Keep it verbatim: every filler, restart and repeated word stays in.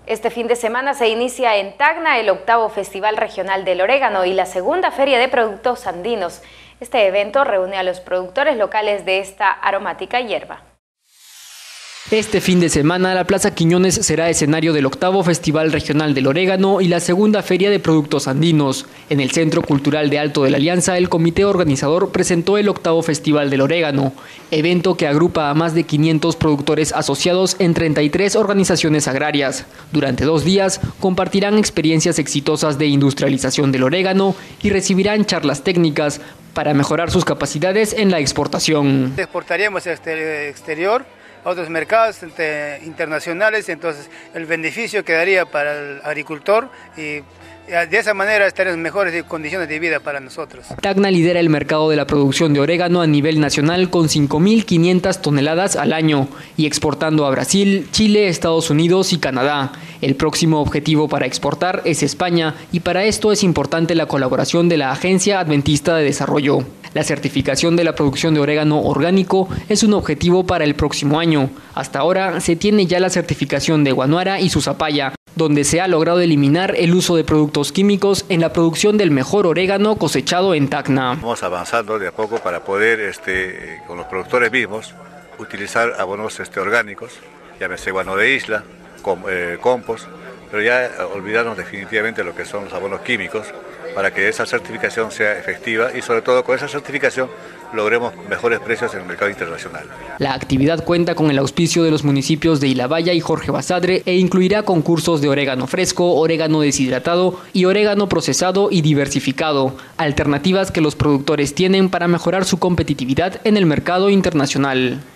Este fin de semana se inicia en Tacna el octavo Festival Regional del Orégano y la segunda Feria de Productos Andinos. Este evento reúne a los productores locales de esta aromática hierba. Este fin de semana, la Plaza Quiñones será escenario del octavo Festival Regional del Orégano y la segunda Feria de Productos Andinos. En el Centro Cultural de Alto de la Alianza, el comité organizador presentó el octavo Festival del Orégano, evento que agrupa a más de quinientos productores asociados en treinta y tres organizaciones agrarias. Durante dos días, compartirán experiencias exitosas de industrialización del orégano y recibirán charlas técnicas para mejorar sus capacidades en la exportación. Exportaríamos este exterior a otros mercados internacionales, entonces el beneficio quedaría para el agricultor y de esa manera estaremos en mejores condiciones de vida para nosotros. Tacna lidera el mercado de la producción de orégano a nivel nacional con cinco mil quinientas toneladas al año y exportando a Brasil, Chile, Estados Unidos y Canadá. El próximo objetivo para exportar es España y para esto es importante la colaboración de la Agencia Adventista de Desarrollo. La certificación de la producción de orégano orgánico es un objetivo para el próximo año. Hasta ahora se tiene ya la certificación de Guanuara y Susapaya, donde se ha logrado eliminar el uso de productos químicos en la producción del mejor orégano cosechado en Tacna. Vamos avanzando de a poco para poder, este, con los productores mismos, utilizar abonos este, orgánicos, llámese guano de isla, com, eh, compost, pero ya olvidarnos definitivamente lo que son los abonos químicos para que esa certificación sea efectiva y sobre todo con esa certificación logremos mejores precios en el mercado internacional. La actividad cuenta con el auspicio de los municipios de Ilabaya y Jorge Basadre e incluirá concursos de orégano fresco, orégano deshidratado y orégano procesado y diversificado, alternativas que los productores tienen para mejorar su competitividad en el mercado internacional.